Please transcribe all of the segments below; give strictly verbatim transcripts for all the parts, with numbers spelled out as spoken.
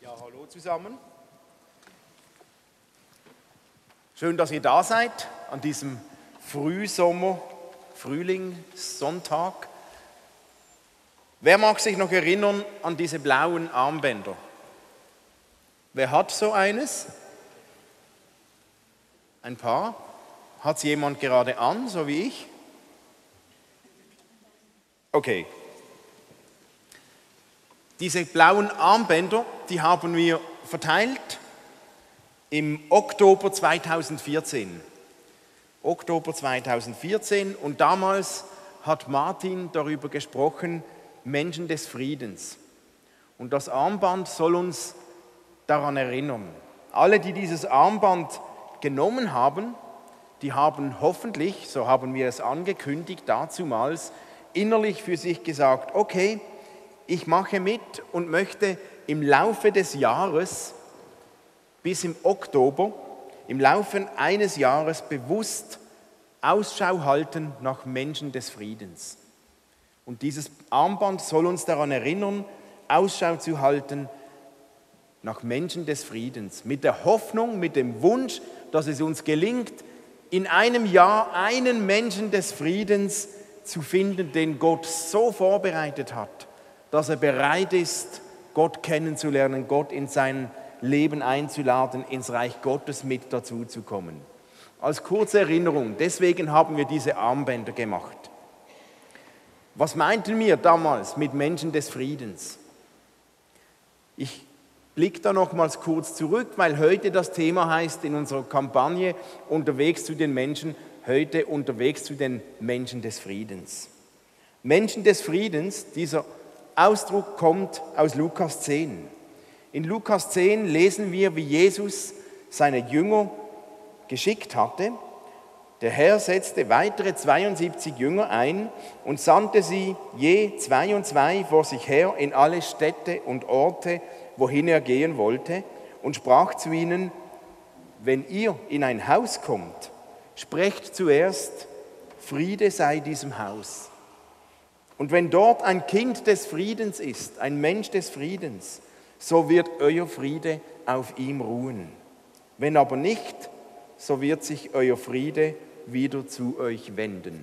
Ja, hallo zusammen. Schön, dass ihr da seid an diesem Frühsommer, Frühlingssonntag. Wer mag sich noch erinnern an diese blauen Armbänder? Wer hat so eines? Ein paar? Hat es jemand gerade an, so wie ich? Okay. Diese blauen Armbänder, die haben wir verteilt im Oktober zweitausendvierzehn. Oktober zweitausendvierzehn und damals hat Martin darüber gesprochen, Menschen des Friedens. Und das Armband soll uns daran erinnern. Alle, die dieses Armband genommen haben, die haben hoffentlich, so haben wir es angekündigt, dazumals innerlich für sich gesagt, okay, ich mache mit und möchte im Laufe des Jahres bis im Oktober, im Laufe eines Jahres bewusst Ausschau halten nach Menschen des Friedens. Und dieses Armband soll uns daran erinnern, Ausschau zu halten nach Menschen des Friedens. Mit der Hoffnung, mit dem Wunsch, dass es uns gelingt, in einem Jahr einen Menschen des Friedens zu finden, den Gott so vorbereitet hat, dass er bereit ist, Gott kennenzulernen, Gott in sein Leben einzuladen, ins Reich Gottes mit dazu zu kommen. Als kurze Erinnerung, deswegen haben wir diese Armbänder gemacht. Was meinten wir damals mit Menschen des Friedens? Ich blicke da nochmals kurz zurück, weil heute das Thema heißt in unserer Kampagne unterwegs zu den Menschen, heute unterwegs zu den Menschen des Friedens. Menschen des Friedens, dieser Ausdruck kommt aus Lukas zehn. In Lukas zehn lesen wir, wie Jesus seine Jünger geschickt hatte. Der Herr setzte weitere zweiundsiebzig Jünger ein und sandte sie je zwei und zwei vor sich her in alle Städte und Orte, wohin er gehen wollte, und sprach zu ihnen, wenn ihr in ein Haus kommt, sprecht zuerst, Friede sei diesem Haus. Und wenn dort ein Kind des Friedens ist, ein Mensch des Friedens, so wird euer Friede auf ihm ruhen. Wenn aber nicht, so wird sich euer Friede wieder zu euch wenden.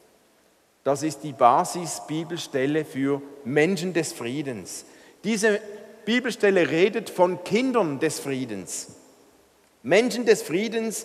Das ist die Basis-Bibelstelle für Menschen des Friedens. Diese Bibelstelle redet von Kindern des Friedens. Menschen des Friedens,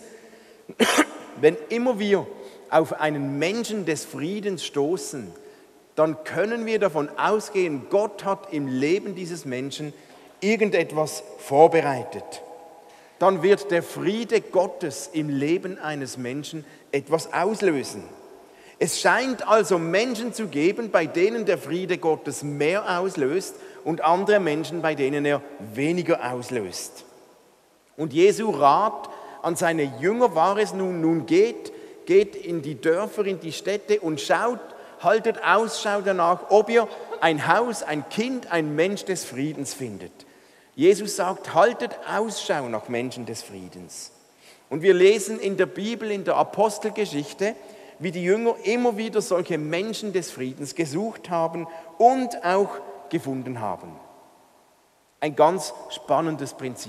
wenn immer wir auf einen Menschen des Friedens stoßen, dann können wir davon ausgehen, Gott hat im Leben dieses Menschen irgendetwas vorbereitet. Dann wird der Friede Gottes im Leben eines Menschen etwas auslösen. Es scheint also Menschen zu geben, bei denen der Friede Gottes mehr auslöst und andere Menschen, bei denen er weniger auslöst. Und Jesu Rat an seine Jünger war es nun, nun geht, geht in die Dörfer, in die Städte und schaut, haltet Ausschau danach, ob ihr ein Haus, ein Kind, ein Mensch des Friedens findet. Jesus sagt, haltet Ausschau nach Menschen des Friedens. Und wir lesen in der Bibel, in der Apostelgeschichte, wie die Jünger immer wieder solche Menschen des Friedens gesucht haben und auch gefunden haben. Ein ganz spannendes Prinzip.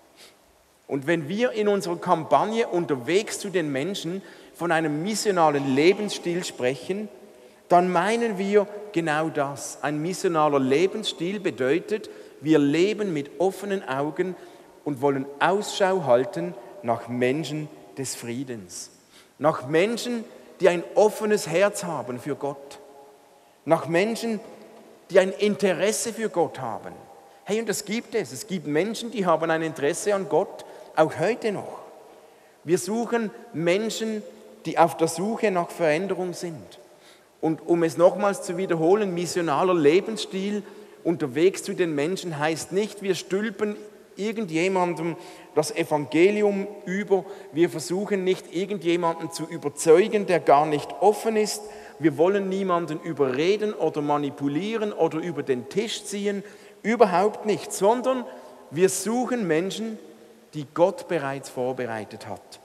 Und wenn wir in unserer Kampagne unterwegs zu den Menschen von einem missionalen Lebensstil sprechen, dann meinen wir genau das. Ein missionaler Lebensstil bedeutet, wir leben mit offenen Augen und wollen Ausschau halten nach Menschen des Friedens. Nach Menschen, die ein offenes Herz haben für Gott. Nach Menschen, die ein Interesse für Gott haben. Hey, und das gibt es. Es gibt Menschen, die haben ein Interesse an Gott, auch heute noch. Wir suchen Menschen, die auf der Suche nach Veränderung sind. Und um es nochmals zu wiederholen, missionaler Lebensstil unterwegs zu den Menschen heißt nicht, wir stülpen irgendjemandem das Evangelium über, wir versuchen nicht irgendjemanden zu überzeugen, der gar nicht offen ist, wir wollen niemanden überreden oder manipulieren oder über den Tisch ziehen, überhaupt nicht, sondern wir suchen Menschen, die Gott bereits vorbereitet hat.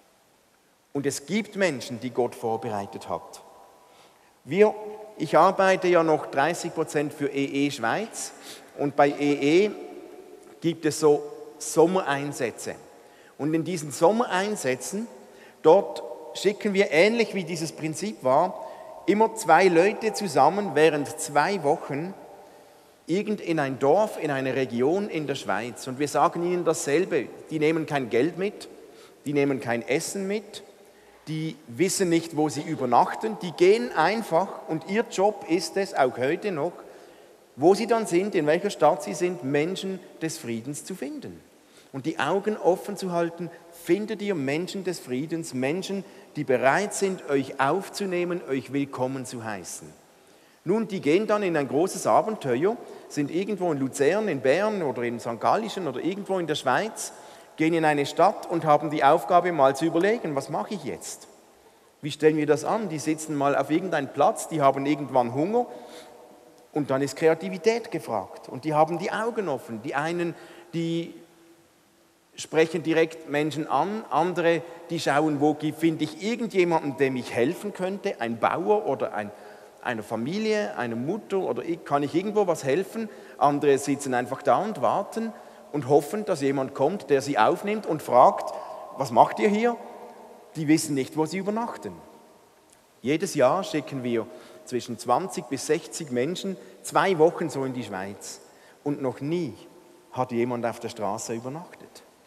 Und es gibt Menschen, die Gott vorbereitet hat. Wir, ich arbeite ja noch dreißig Prozent für E E Schweiz und bei E E gibt es so Sommereinsätze. Und in diesen Sommereinsätzen, dort schicken wir, ähnlich wie dieses Prinzip war, immer zwei Leute zusammen während zwei Wochen irgend in ein Dorf, in eine Region in der Schweiz. Und wir sagen ihnen dasselbe. Die nehmen kein Geld mit, die nehmen kein Essen mit, die wissen nicht, wo sie übernachten. Die gehen einfach und ihr Job ist es, auch heute noch, wo sie dann sind, in welcher Stadt sie sind, Menschen des Friedens zu finden. Und die Augen offen zu halten, findet ihr Menschen des Friedens, Menschen, die bereit sind, euch aufzunehmen, euch willkommen zu heißen. Nun, die gehen dann in ein großes Abenteuer, sind irgendwo in Luzern, in Bern oder in Sankt Gallischen oder irgendwo in der Schweiz, gehen in eine Stadt und haben die Aufgabe, mal zu überlegen, was mache ich jetzt? Wie stellen wir das an? Die sitzen mal auf irgendeinem Platz, die haben irgendwann Hunger und dann ist Kreativität gefragt. Und die haben die Augen offen. Die einen, die sprechen direkt Menschen an, andere, die schauen, wo finde ich irgendjemanden, dem ich helfen könnte, ein Bauer oder ein, eine Familie, eine Mutter oder ich, kann ich irgendwo was helfen? Andere sitzen einfach da und warten und hoffen, dass jemand kommt, der sie aufnimmt und fragt, was macht ihr hier? Die wissen nicht, wo sie übernachten. Jedes Jahr schicken wir zwischen zwanzig bis sechzig Menschen zwei Wochen so in die Schweiz und noch nie hat jemand auf der Straße übernachtet.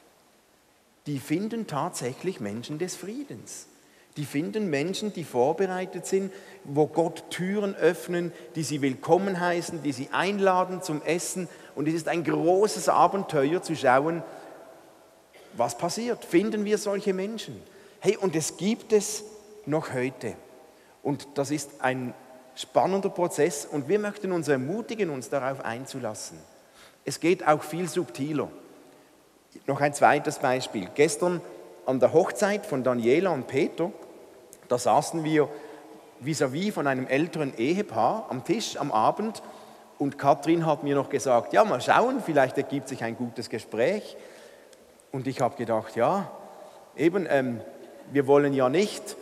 Die finden tatsächlich Menschen des Friedens. Die finden Menschen, die vorbereitet sind, wo Gott Türen öffnen, die sie willkommen heißen, die sie einladen zum Essen. Und es ist ein großes Abenteuer zu schauen, was passiert. Finden wir solche Menschen? Hey, und es gibt es noch heute. Und das ist ein spannender Prozess und wir möchten uns ermutigen, uns darauf einzulassen. Es geht auch viel subtiler. Noch ein zweites Beispiel. Gestern an der Hochzeit von Daniela und Peter, da saßen wir vis-à-vis von einem älteren Ehepaar am Tisch am Abend und Katrin hat mir noch gesagt, ja, mal schauen, vielleicht ergibt sich ein gutes Gespräch. Und ich habe gedacht, ja, eben, ähm, wir wollen ja nicht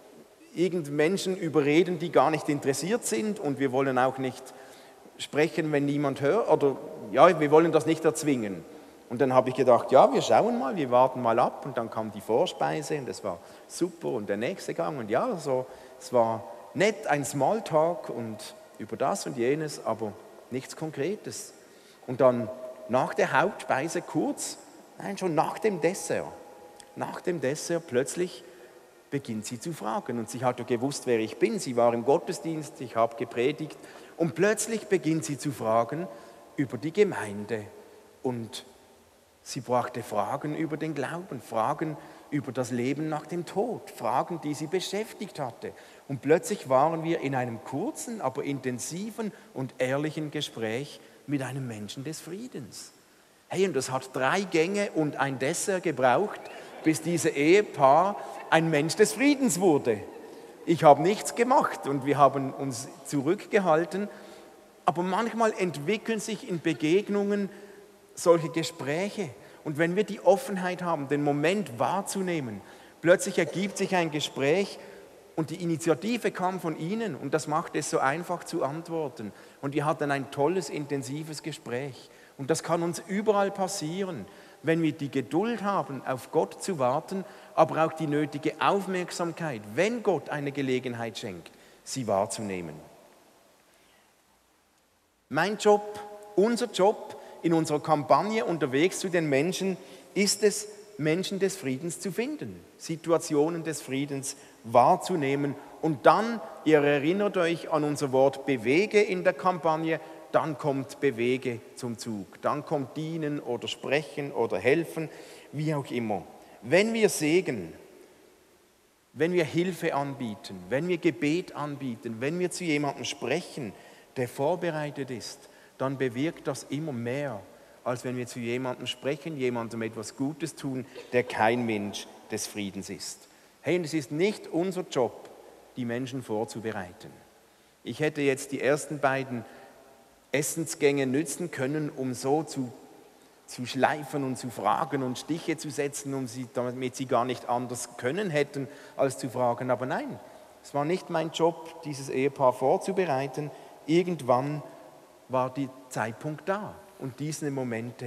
irgend Menschen überreden, die gar nicht interessiert sind und wir wollen auch nicht sprechen, wenn niemand hört, oder ja, wir wollen das nicht erzwingen. Und dann habe ich gedacht, ja, wir schauen mal, wir warten mal ab. Und dann kam die Vorspeise und das war super und der nächste Gang. Und ja, so, es war nett, ein Smalltalk und über das und jenes, aber nichts Konkretes. Und dann nach der Hauptspeise kurz, nein, schon nach dem Dessert, nach dem Dessert plötzlich beginnt sie zu fragen. Und sie hatte gewusst, wer ich bin. Sie war im Gottesdienst, ich habe gepredigt. Und plötzlich beginnt sie zu fragen über die Gemeinde und sie brachte Fragen über den Glauben, Fragen über das Leben nach dem Tod, Fragen, die sie beschäftigt hatte. Und plötzlich waren wir in einem kurzen, aber intensiven und ehrlichen Gespräch mit einem Menschen des Friedens. Hey, und das hat drei Gänge und ein Dessert gebraucht, bis dieses Ehepaar ein Mensch des Friedens wurde. Ich habe nichts gemacht und wir haben uns zurückgehalten, aber manchmal entwickeln sich in Begegnungen solche Gespräche. Und wenn wir die Offenheit haben, den Moment wahrzunehmen, plötzlich ergibt sich ein Gespräch und die Initiative kam von ihnen und das macht es so einfach zu antworten. Und wir hatten ein tolles, intensives Gespräch. Und das kann uns überall passieren, wenn wir die Geduld haben, auf Gott zu warten, aber auch die nötige Aufmerksamkeit, wenn Gott eine Gelegenheit schenkt, sie wahrzunehmen. Mein Job, unser Job in unserer Kampagne unterwegs zu den Menschen ist es, Menschen des Friedens zu finden, Situationen des Friedens wahrzunehmen und dann, ihr erinnert euch an unser Wort bewege in der Kampagne, dann kommt bewege zum Zug, dann kommt dienen oder sprechen oder helfen, wie auch immer. Wenn wir Segen, wenn wir Hilfe anbieten, wenn wir Gebet anbieten, wenn wir zu jemandem sprechen, der vorbereitet ist, dann bewirkt das immer mehr, als wenn wir zu jemandem sprechen, jemandem etwas Gutes tun, der kein Mensch des Friedens ist. Hey, und es ist nicht unser Job, die Menschen vorzubereiten. Ich hätte jetzt die ersten beiden Essensgänge nützen können, um so zu, zu schleifen und zu fragen und Stiche zu setzen, um sie, damit sie gar nicht anders können hätten, als zu fragen. Aber nein, es war nicht mein Job, dieses Ehepaar vorzubereiten. Irgendwann war der Zeitpunkt da und diese Momente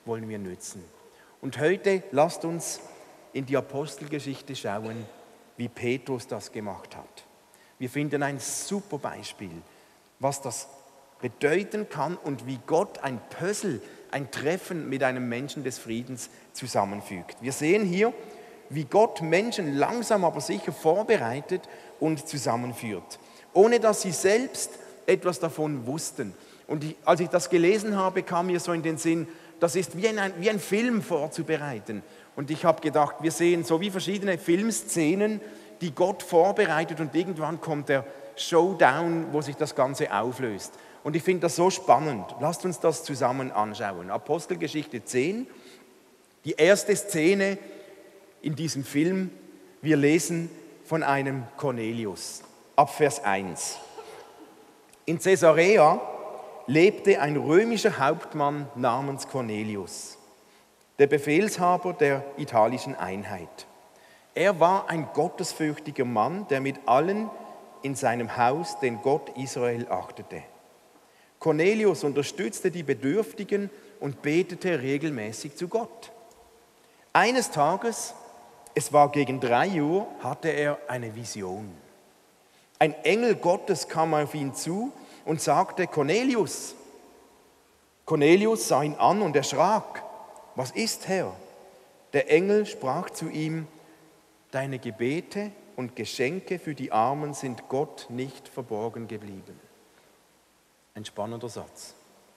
wollen wir nützen. Und heute lasst uns in die Apostelgeschichte schauen, wie Petrus das gemacht hat. Wir finden ein super Beispiel, was das bedeuten kann und wie Gott ein Puzzle, ein Treffen mit einem Menschen des Friedens zusammenfügt. Wir sehen hier, wie Gott Menschen langsam aber sicher vorbereitet und zusammenführt, ohne dass sie selbst etwas davon wussten. Und ich, als ich das gelesen habe, kam mir so in den Sinn, das ist wie ein, wie ein Film vorzubereiten. Und ich habe gedacht, wir sehen so wie verschiedene Filmszenen, die Gott vorbereitet und irgendwann kommt der Showdown, wo sich das Ganze auflöst. Und ich finde das so spannend. Lasst uns das zusammen anschauen. Apostelgeschichte zehn, die erste Szene in diesem Film. Wir lesen von einem Cornelius, ab Vers eins. In Caesarea lebte ein römischer Hauptmann namens Cornelius, der Befehlshaber der italischen Einheit. Er war ein gottesfürchtiger Mann, der mit allen in seinem Haus den Gott Israel achtete. Cornelius unterstützte die Bedürftigen und betete regelmäßig zu Gott. Eines Tages, es war gegen drei Uhr, hatte er eine Vision. Ein Engel Gottes kam auf ihn zu und sagte, Cornelius. Cornelius sah ihn an und erschrak. Was ist, Herr? Der Engel sprach zu ihm, deine Gebete und Geschenke für die Armen sind Gott nicht verborgen geblieben. Ein spannender Satz.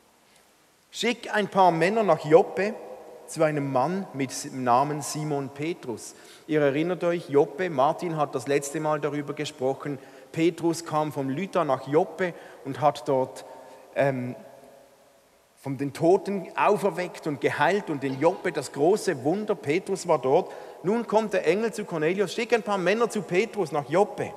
Schick ein paar Männer nach Joppe zu einem Mann mit dem Namen Simon Petrus. Ihr erinnert euch, Joppe, Martin hat das letzte Mal darüber gesprochen, Petrus kam vom Lydda nach Joppe und hat dort ähm, von den Toten auferweckt und geheilt und in Joppe das große Wunder, Petrus war dort. Nun kommt der Engel zu Cornelius, schick ein paar Männer zu Petrus nach Joppe.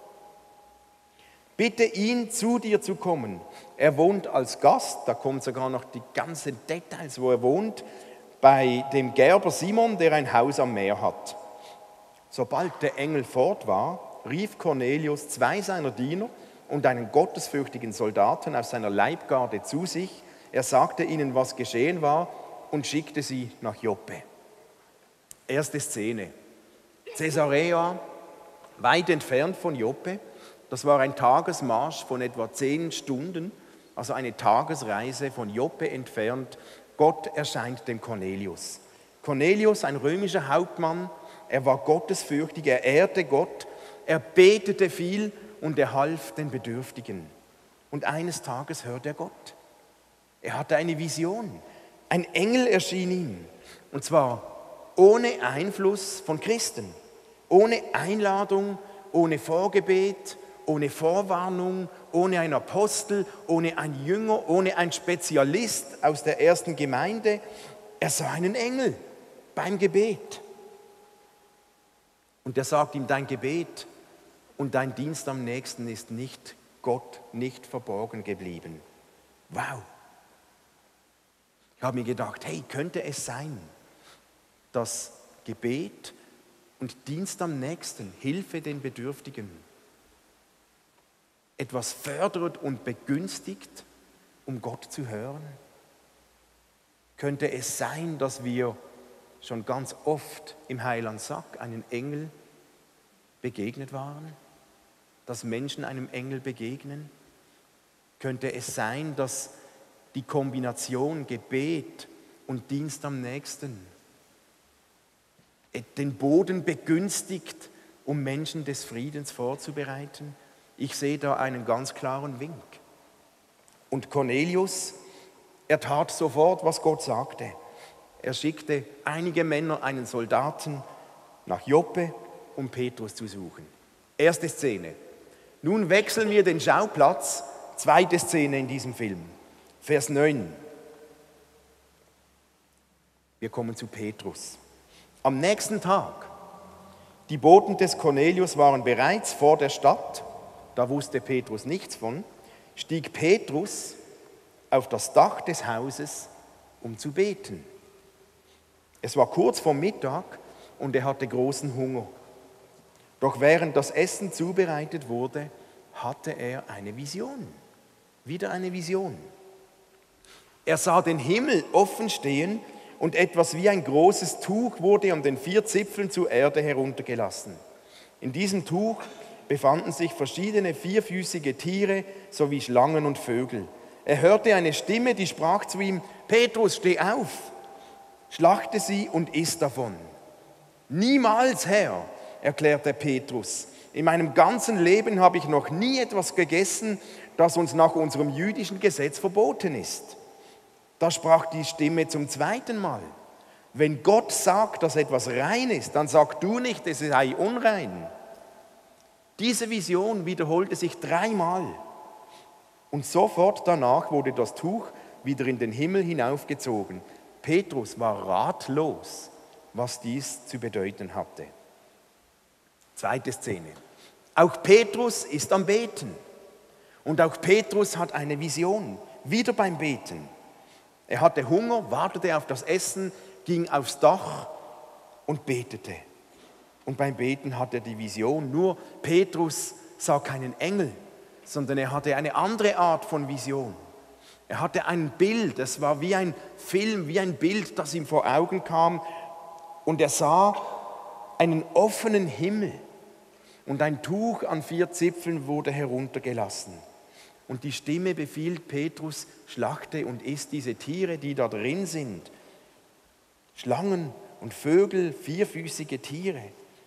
Bitte ihn, zu dir zu kommen. Er wohnt als Gast, da kommen sogar noch die ganzen Details, wo er wohnt, bei dem Gerber Simon, der ein Haus am Meer hat. Sobald der Engel fort war, rief Cornelius zwei seiner Diener und einen gottesfürchtigen Soldaten aus seiner Leibgarde zu sich. Er sagte ihnen, was geschehen war und schickte sie nach Joppe. Erste Szene. Caesarea, weit entfernt von Joppe. Das war ein Tagesmarsch von etwa zehn Stunden, also eine Tagesreise von Joppe entfernt. Gott erscheint dem Cornelius. Cornelius, ein römischer Hauptmann, er war gottesfürchtig, er ehrte Gott, er betete viel und er half den Bedürftigen. Und eines Tages hört er Gott. Er hatte eine Vision. Ein Engel erschien ihm. Und zwar ohne Einfluss von Christen, ohne Einladung, ohne Vorgebet, ohne Vorwarnung, ohne einen Apostel, ohne einen Jünger, ohne einen Spezialist aus der ersten Gemeinde. Er sah einen Engel beim Gebet. Und er sagt ihm, dein Gebet und dein Dienst am Nächsten ist nicht Gott nicht verborgen geblieben. Wow. Ich habe mir gedacht, hey, könnte es sein, dass Gebet und Dienst am Nächsten, Hilfe den Bedürftigen, etwas fördert und begünstigt, um Gott zu hören? Könnte es sein, dass wir schon ganz oft im Heilandsack einen Engel begegnet waren? Dass Menschen einem Engel begegnen? Könnte es sein, dass die Kombination Gebet und Dienst am Nächsten den Boden begünstigt, um Menschen des Friedens vorzubereiten? Ich sehe da einen ganz klaren Wink. Und Cornelius, er tat sofort, was Gott sagte. Er schickte einige Männer, einen Soldaten nach Joppe, um Petrus zu suchen. Erste Szene. Nun wechseln wir den Schauplatz. Zweite Szene in diesem Film. Vers neun. Wir kommen zu Petrus. Am nächsten Tag, die Boten des Cornelius waren bereits vor der Stadt, da wusste Petrus nichts von, stieg Petrus auf das Dach des Hauses, um zu beten. Es war kurz vor Mittag und er hatte großen Hunger. Doch während das Essen zubereitet wurde, hatte er eine Vision. Wieder eine Vision. Er sah den Himmel offen stehen und etwas wie ein großes Tuch wurde an den vier Zipfeln zur Erde heruntergelassen. In diesem Tuch befanden sich verschiedene vierfüßige Tiere sowie Schlangen und Vögel. Er hörte eine Stimme, die sprach zu ihm: Petrus, steh auf, schlachte sie und iss davon. Niemals, Herr, erklärte Petrus, in meinem ganzen Leben habe ich noch nie etwas gegessen, das uns nach unserem jüdischen Gesetz verboten ist. Da sprach die Stimme zum zweiten Mal: Wenn Gott sagt, dass etwas rein ist, dann sag du nicht, es sei unrein. Diese Vision wiederholte sich dreimal. Und sofort danach wurde das Tuch wieder in den Himmel hinaufgezogen. Petrus war ratlos, was dies zu bedeuten hatte. Zweite Szene. Auch Petrus ist am Beten. Und auch Petrus hat eine Vision, wieder beim Beten. Er hatte Hunger, wartete auf das Essen, ging aufs Dach und betete. Und beim Beten hat er die Vision. Nur Petrus sah keinen Engel, sondern er hatte eine andere Art von Vision. Er hatte ein Bild, es war wie ein Film, wie ein Bild, das ihm vor Augen kam. Und er sah einen offenen Himmel und ein Tuch an vier Zipfeln wurde heruntergelassen. Und die Stimme befiehlt Petrus, schlachte und iss diese Tiere, die da drin sind. Schlangen und Vögel, vierfüßige Tiere.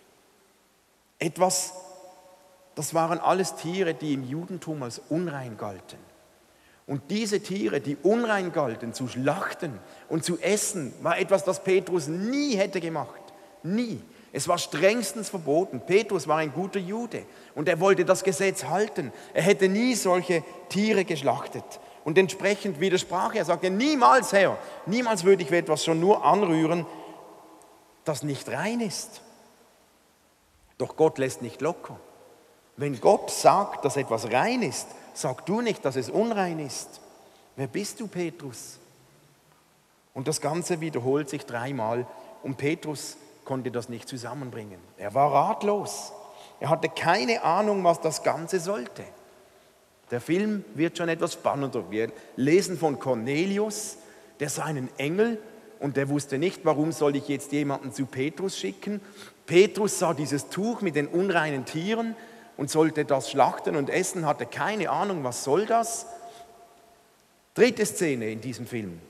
Etwas, das waren alles Tiere, die im Judentum als unrein galten. Und diese Tiere, die unrein galten, zu schlachten und zu essen, war etwas, das Petrus nie hätte gemacht. Nie. Es war strengstens verboten. Petrus war ein guter Jude und er wollte das Gesetz halten. Er hätte nie solche Tiere geschlachtet. Und entsprechend widersprach er. Er sagte: Niemals, Herr, niemals würde ich etwas schon nur anrühren, das nicht rein ist. Doch Gott lässt nicht locker. Wenn Gott sagt, dass etwas rein ist, sag du nicht, dass es unrein ist. Wer bist du, Petrus? Und das Ganze wiederholt sich dreimal und Petrus konnte das nicht zusammenbringen. Er war ratlos. Er hatte keine Ahnung, was das Ganze sollte. Der Film wird schon etwas spannender. Wir lesen von Cornelius, der sah einen Engel und der wusste nicht, warum soll ich jetzt jemanden zu Petrus schicken. Petrus sah dieses Tuch mit den unreinen Tieren und sollte das schlachten und essen, hatte keine Ahnung, was soll das. Dritte Szene in diesem Film,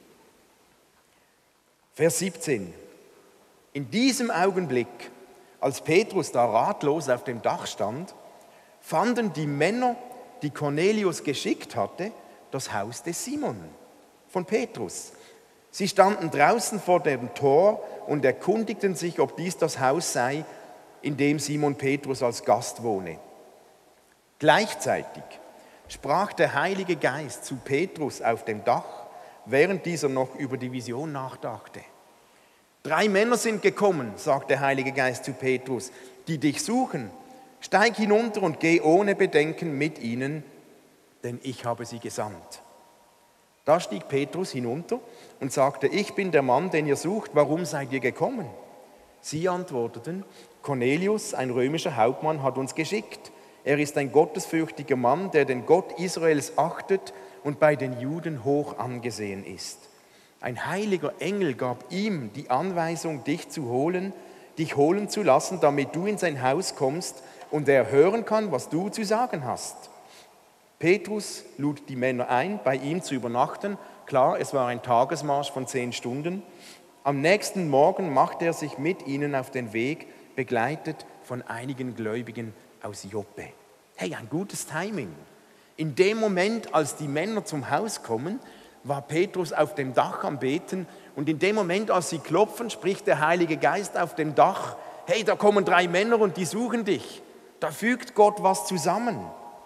Vers siebzehn. In diesem Augenblick, als Petrus da ratlos auf dem Dach stand, fanden die Männer, die Cornelius geschickt hatte, das Haus des Simon von Petrus. Sie standen draußen vor dem Tor und erkundigten sich, ob dies das Haus sei, in dem Simon Petrus als Gast wohne. Gleichzeitig sprach der Heilige Geist zu Petrus auf dem Dach, während dieser noch über die Vision nachdachte. Drei Männer sind gekommen, sagt der Heilige Geist zu Petrus, die dich suchen. Steig hinunter und geh ohne Bedenken mit ihnen, denn ich habe sie gesandt. Da stieg Petrus hinunter und sagte: Ich bin der Mann, den ihr sucht, warum seid ihr gekommen? Sie antworteten: Cornelius, ein römischer Hauptmann, hat uns geschickt. Er ist ein gottesfürchtiger Mann, der den Gott Israels achtet und bei den Juden hoch angesehen ist. Ein heiliger Engel gab ihm die Anweisung, dich zu holen, dich holen zu lassen, damit du in sein Haus kommst und er hören kann, was du zu sagen hast. Petrus lud die Männer ein, bei ihm zu übernachten. Klar, es war ein Tagesmarsch von zehn Stunden. Am nächsten Morgen machte er sich mit ihnen auf den Weg, begleitet von einigen Gläubigen aus Joppe. Hey, ein gutes Timing. In dem Moment, als die Männer zum Haus kommen, war Petrus auf dem Dach am Beten und in dem Moment, als sie klopfen, spricht der Heilige Geist auf dem Dach: Hey, da kommen drei Männer und die suchen dich. Da fügt Gott was zusammen.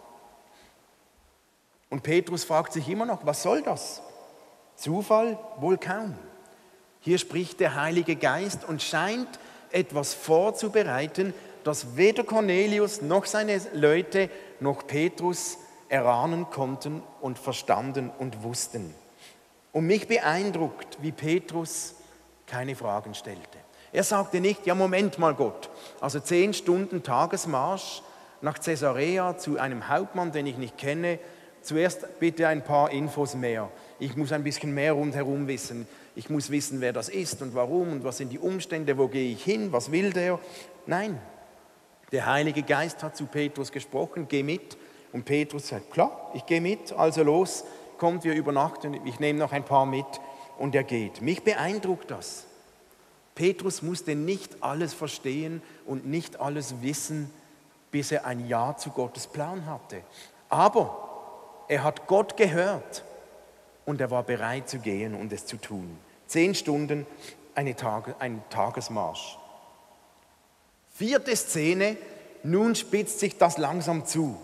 Und Petrus fragt sich immer noch: Was soll das? Zufall? Wohl kaum. Hier spricht der Heilige Geist und scheint etwas vorzubereiten, das weder Cornelius noch seine Leute noch Petrus erahnen konnten und verstanden und wussten. Und mich beeindruckt, wie Petrus keine Fragen stellte. Er sagte nicht: Ja, Moment mal, Gott, also zehn Stunden Tagesmarsch nach Caesarea zu einem Hauptmann, den ich nicht kenne, zuerst bitte ein paar Infos mehr. ich muss ein bisschen mehr rundherum wissen. Ich muss wissen, wer das ist und warum und was sind die Umstände, wo gehe ich hin, was will der. Nein, der Heilige Geist hat zu Petrus gesprochen, geh mit. Und Petrus sagt, klar, ich gehe mit, also los, kommt, wir übernachten, ich nehme noch ein paar mit und er geht. Mich beeindruckt das. Petrus musste nicht alles verstehen und nicht alles wissen, bis er ein Ja zu Gottes Plan hatte. Aber er hat Gott gehört und er war bereit zu gehen und es zu tun. Zehn Stunden, eine Tage, ein Tagesmarsch. Vierte Szene, nun spitzt sich das langsam zu.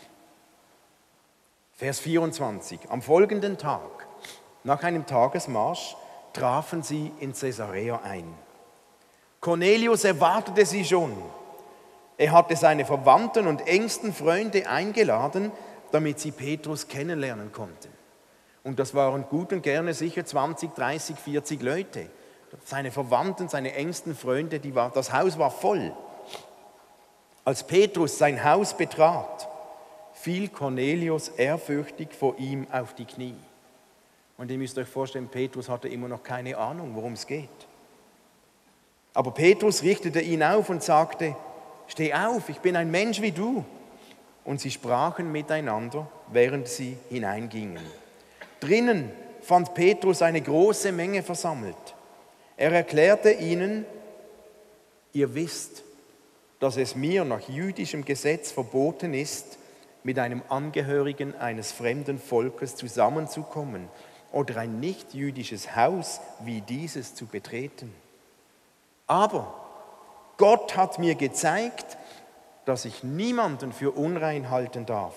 Vers vierundzwanzig. Am folgenden Tag, nach einem Tagesmarsch, trafen sie in Caesarea ein. Cornelius erwartete sie schon. Er hatte seine Verwandten und engsten Freunde eingeladen, damit sie Petrus kennenlernen konnten. Und das waren gut und gerne sicher zwanzig, dreißig, vierzig Leute. Seine Verwandten, seine engsten Freunde, die war, das Haus war voll. Als Petrus sein Haus betrat, fiel Cornelius ehrfürchtig vor ihm auf die Knie. Und ihr müsst euch vorstellen, Petrus hatte immer noch keine Ahnung, worum es geht. Aber Petrus richtete ihn auf und sagte, steh auf, ich bin ein Mensch wie du. Und sie sprachen miteinander, während sie hineingingen. Drinnen fand Petrus eine große Menge versammelt. Er erklärte ihnen, ihr wisst, dass es mir nach jüdischem Gesetz verboten ist, mit einem Angehörigen eines fremden Volkes zusammenzukommen oder ein nicht-jüdisches Haus wie dieses zu betreten. Aber Gott hat mir gezeigt, dass ich niemanden für unrein halten darf.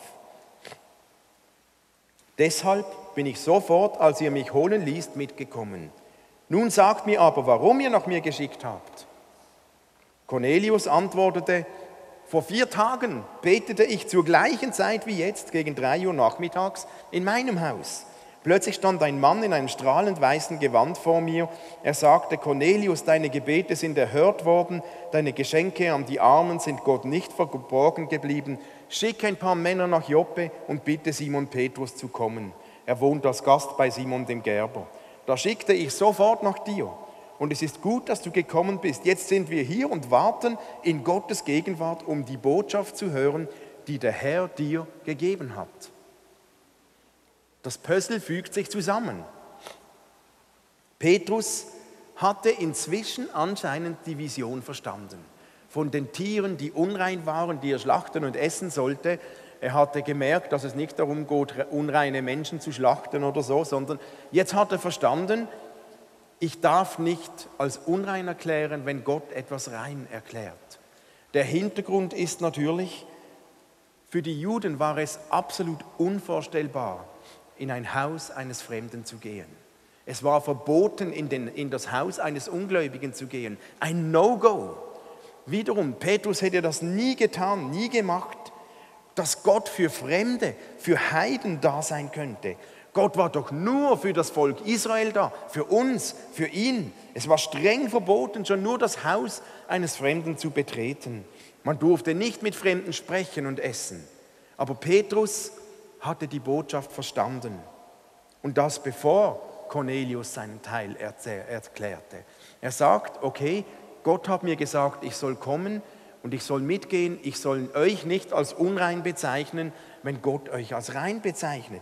Deshalb bin ich sofort, als ihr mich holen ließt, mitgekommen. Nun sagt mir aber, warum ihr nach mir geschickt habt. Cornelius antwortete, vor vier Tagen betete ich zur gleichen Zeit wie jetzt, gegen drei Uhr nachmittags, in meinem Haus. Plötzlich stand ein Mann in einem strahlend weißen Gewand vor mir. Er sagte, Cornelius, deine Gebete sind erhört worden, deine Geschenke an die Armen sind Gott nicht verborgen geblieben. Schick ein paar Männer nach Joppe und bitte Simon Petrus zu kommen. Er wohnt als Gast bei Simon dem Gerber. Da schickte ich sofort nach dir. Und es ist gut, dass du gekommen bist. Jetzt sind wir hier und warten in Gottes Gegenwart, um die Botschaft zu hören, die der Herr dir gegeben hat. Das Puzzle fügt sich zusammen. Petrus hatte inzwischen anscheinend die Vision verstanden. Von den Tieren, die unrein waren, die er schlachten und essen sollte. Er hatte gemerkt, dass es nicht darum geht, unreine Menschen zu schlachten oder so, sondern jetzt hat er verstanden, ich darf nicht als unrein erklären, wenn Gott etwas rein erklärt. Der Hintergrund ist natürlich, für die Juden war es absolut unvorstellbar, in ein Haus eines Fremden zu gehen. Es war verboten, in, den, in das Haus eines Ungläubigen zu gehen. Ein No-Go. Wiederum, Petrus hätte das nie getan, nie gemacht, dass Gott für Fremde, für Heiden da sein könnte. Gott war doch nur für das Volk Israel da, für uns, für ihn. Es war streng verboten, schon nur das Haus eines Fremden zu betreten. Man durfte nicht mit Fremden sprechen und essen. Aber Petrus hatte die Botschaft verstanden. Und das bevor Cornelius seinen Teil erklärte. Er sagt, okay, Gott hat mir gesagt, ich soll kommen und ich soll mitgehen. Ich soll euch nicht als unrein bezeichnen, wenn Gott euch als rein bezeichnet.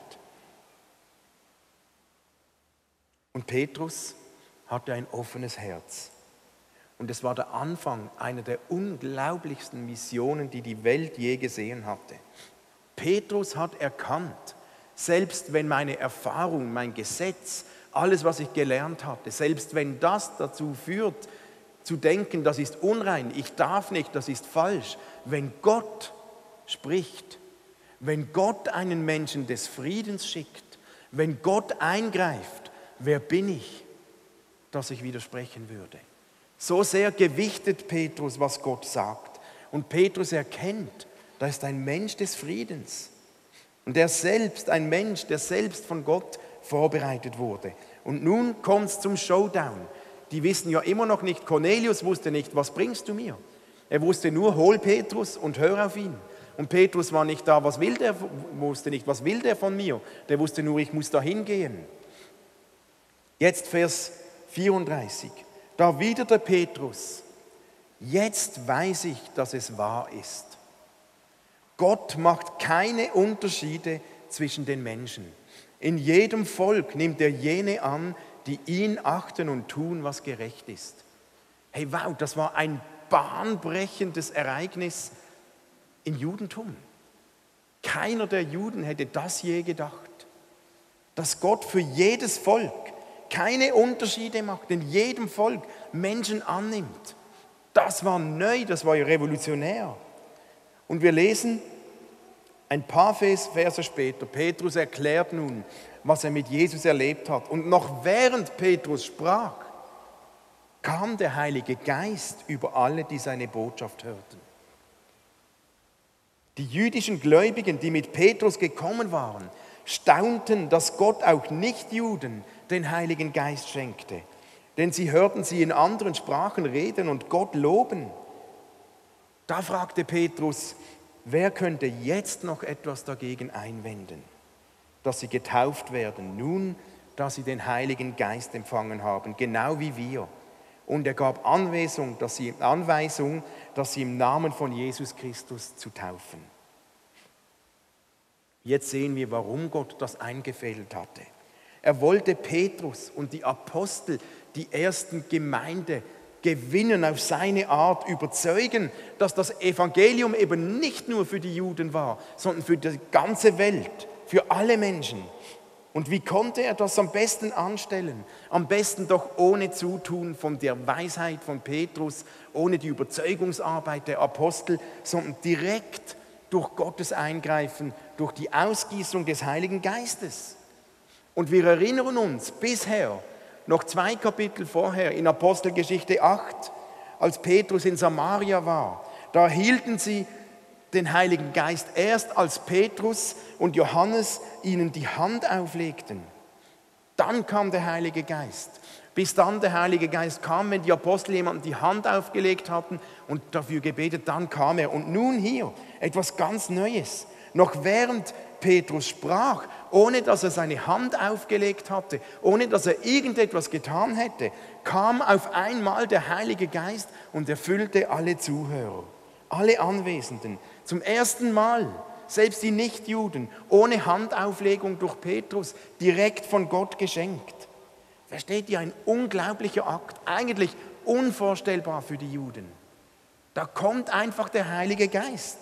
Und Petrus hatte ein offenes Herz. Und es war der Anfang einer der unglaublichsten Missionen, die die Welt je gesehen hatte. Petrus hat erkannt, selbst wenn meine Erfahrung, mein Gesetz, alles, was ich gelernt hatte, selbst wenn das dazu führt, zu denken, das ist unrein, ich darf nicht, das ist falsch, wenn Gott spricht, wenn Gott einen Menschen des Friedens schickt, wenn Gott eingreift, wer bin ich, dass ich widersprechen würde? So sehr gewichtet Petrus, was Gott sagt. Und Petrus erkennt, da ist ein Mensch des Friedens. Und er selbst, ein Mensch, der selbst von Gott vorbereitet wurde. Und nun kommt es zum Showdown. Die wissen ja immer noch nicht, Cornelius wusste nicht, was bringst du mir? Er wusste nur, hol Petrus und hör auf ihn. Und Petrus war nicht da, was will der, wusste nicht, was will der von mir? Der wusste nur, ich muss da hingehen. Jetzt Vers vierunddreißig. Da erwiderte Petrus: Jetzt weiß ich, dass es wahr ist. Gott macht keine Unterschiede zwischen den Menschen. In jedem Volk nimmt er jene an, die ihn achten und tun, was gerecht ist. Hey, wow, das war ein bahnbrechendes Ereignis im Judentum. Keiner der Juden hätte das je gedacht, dass Gott für jedes Volk keine Unterschiede macht, in jedem Volk Menschen annimmt. Das war neu, das war revolutionär. Und wir lesen ein paar Verse später, Petrus erklärt nun, was er mit Jesus erlebt hat. Und noch während Petrus sprach, kam der Heilige Geist über alle, die seine Botschaft hörten. Die jüdischen Gläubigen, die mit Petrus gekommen waren, staunten, dass Gott auch Nichtjuden den Heiligen Geist schenkte. Denn sie hörten sie in anderen Sprachen reden und Gott loben. Da fragte Petrus, wer könnte jetzt noch etwas dagegen einwenden, dass sie getauft werden, nun, da sie den Heiligen Geist empfangen haben, genau wie wir. Und er gab Anweisung, dass sie, Anweisung, dass sie im Namen von Jesus Christus zu taufen. Jetzt sehen wir, warum Gott das eingefädelt hatte. Er wollte Petrus und die Apostel, die ersten Gemeinde, gewinnen, auf seine Art überzeugen, dass das Evangelium eben nicht nur für die Juden war, sondern für die ganze Welt, für alle Menschen. Und wie konnte er das am besten anstellen? Am besten doch ohne Zutun von der Weisheit von Petrus, ohne die Überzeugungsarbeit der Apostel, sondern direkt durch Gottes Eingreifen, durch die Ausgießung des Heiligen Geistes. Und wir erinnern uns bisher, noch zwei Kapitel vorher, in Apostelgeschichte acht, als Petrus in Samaria war, da hielten sie den Heiligen Geist erst, als Petrus und Johannes ihnen die Hand auflegten. Dann kam der Heilige Geist. Bis dann der Heilige Geist kam, wenn die Apostel jemandem die Hand aufgelegt hatten und dafür gebetet, dann kam er. Und nun hier etwas ganz Neues. Noch während Petrus sprach, ohne dass er seine Hand aufgelegt hatte, ohne dass er irgendetwas getan hätte, kam auf einmal der Heilige Geist und erfüllte alle Zuhörer, alle Anwesenden. Zum ersten Mal, selbst die Nichtjuden, ohne Handauflegung durch Petrus, direkt von Gott geschenkt. Versteht ihr, ein unglaublicher Akt, eigentlich unvorstellbar für die Juden. Da kommt einfach der Heilige Geist.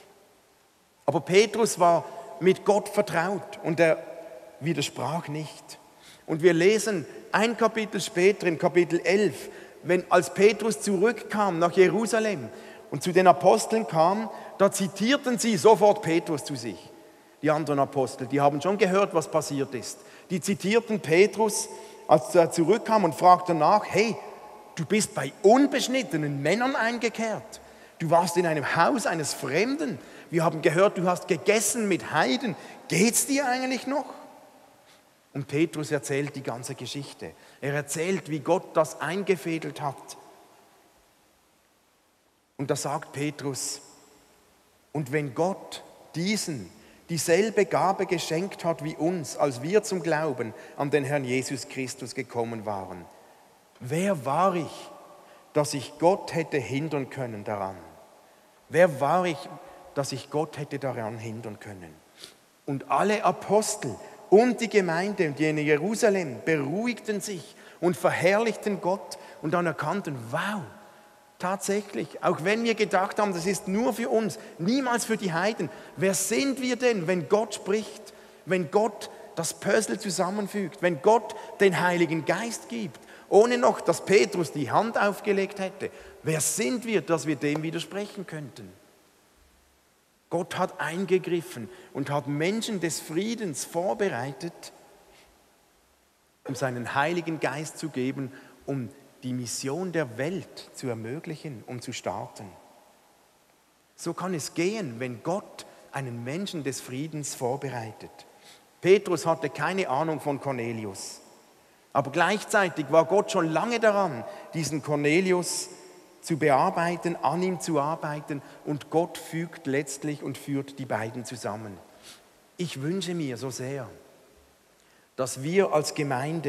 Aber Petrus war mit Gott vertraut und er widersprach nicht. Und wir lesen ein Kapitel später, im Kapitel elf, wenn, als Petrus zurückkam nach Jerusalem und zu den Aposteln kam, da zitierten sie sofort Petrus zu sich. Die anderen Apostel, die haben schon gehört, was passiert ist. Die zitierten Petrus, als er zurückkam und fragten nach, hey, du bist bei unbeschnittenen Männern eingekehrt. Du warst in einem Haus eines Fremden. Wir haben gehört, du hast gegessen mit Heiden. Geht's dir eigentlich noch? Und Petrus erzählt die ganze Geschichte. Er erzählt, wie Gott das eingefädelt hat. Und da sagt Petrus, und wenn Gott diesen dieselbe Gabe geschenkt hat wie uns, als wir zum Glauben an den Herrn Jesus Christus gekommen waren, wer war ich, dass ich Gott hätte hindern können daran? Wer war ich, dass ich Gott hätte daran hindern können? Und alle Apostel und die Gemeinde, die in Jerusalem, beruhigten sich und verherrlichten Gott und dann erkannten, wow, tatsächlich, auch wenn wir gedacht haben, das ist nur für uns, niemals für die Heiden. Wer sind wir denn, wenn Gott spricht, wenn Gott das Puzzle zusammenfügt, wenn Gott den Heiligen Geist gibt, ohne noch, dass Petrus die Hand aufgelegt hätte? Wer sind wir, dass wir dem widersprechen könnten? Gott hat eingegriffen und hat Menschen des Friedens vorbereitet, um seinen Heiligen Geist zu geben, um die Mission der Welt zu ermöglichen, um zu starten. So kann es gehen, wenn Gott einen Menschen des Friedens vorbereitet. Petrus hatte keine Ahnung von Cornelius, aber gleichzeitig war Gott schon lange daran, diesen Cornelius zu bearbeiten, an ihm zu arbeiten, und Gott fügt letztlich und führt die beiden zusammen. Ich wünsche mir so sehr, dass wir als Gemeinde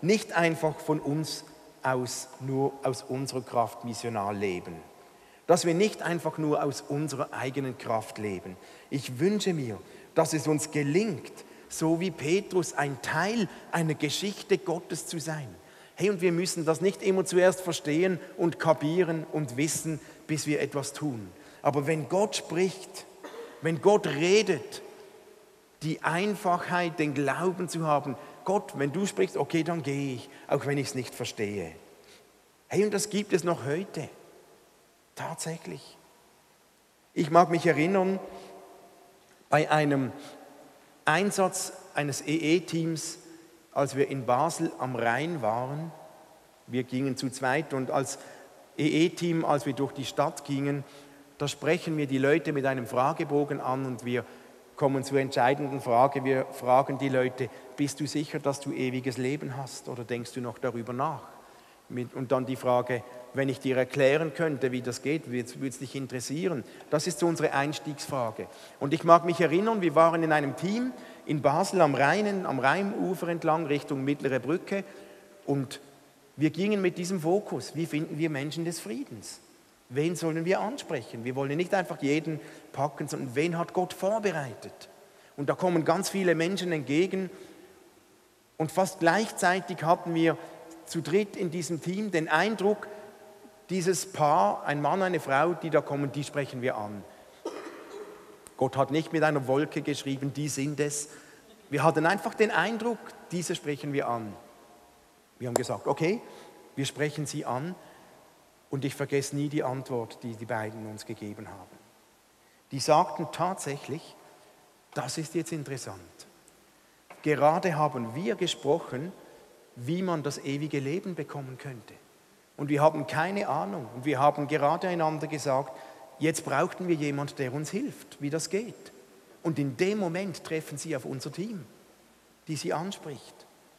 nicht einfach von uns aus, nur aus unserer Kraft missional leben. Dass wir nicht einfach nur aus unserer eigenen Kraft leben. Ich wünsche mir, dass es uns gelingt, so wie Petrus ein Teil einer Geschichte Gottes zu sein. Hey, und wir müssen das nicht immer zuerst verstehen und kapieren und wissen, bis wir etwas tun. Aber wenn Gott spricht, wenn Gott redet, die Einfachheit, den Glauben zu haben, Gott, wenn du sprichst, okay, dann gehe ich, auch wenn ich es nicht verstehe. Hey, und das gibt es noch heute. Tatsächlich. Ich mag mich erinnern, bei einem Einsatz eines E E-Teams, als wir in Basel am Rhein waren, wir gingen zu zweit und als E E-Team, als wir durch die Stadt gingen, da sprechen wir die Leute mit einem Fragebogen an und wir kommen zur entscheidenden Frage. Wir fragen die Leute, bist du sicher, dass du ewiges Leben hast oder denkst du noch darüber nach? Und dann die Frage, wenn ich dir erklären könnte, wie das geht, würde es dich interessieren? Das ist so unsere Einstiegsfrage. Und ich mag mich erinnern, wir waren in einem Team in Basel am Rhein, am Rheinufer entlang Richtung Mittlere Brücke und wir gingen mit diesem Fokus, wie finden wir Menschen des Friedens? Wen sollen wir ansprechen? Wir wollen nicht einfach jeden packen, sondern wen hat Gott vorbereitet? Und da kommen ganz viele Menschen entgegen und fast gleichzeitig hatten wir zu dritt in diesem Team den Eindruck, dieses Paar, ein Mann, eine Frau, die da kommen, die sprechen wir an. Gott hat nicht mit einer Wolke geschrieben, die sind es. Wir hatten einfach den Eindruck, diese sprechen wir an. Wir haben gesagt, okay, wir sprechen sie an und ich vergesse nie die Antwort, die die beiden uns gegeben haben. Die sagten tatsächlich, das ist jetzt interessant. Gerade haben wir gesprochen, wie man das ewige Leben bekommen könnte. Und wir haben keine Ahnung. Und wir haben gerade einander gesagt, jetzt brauchten wir jemanden, der uns hilft, wie das geht. Und in dem Moment treffen sie auf unser Team, die sie anspricht.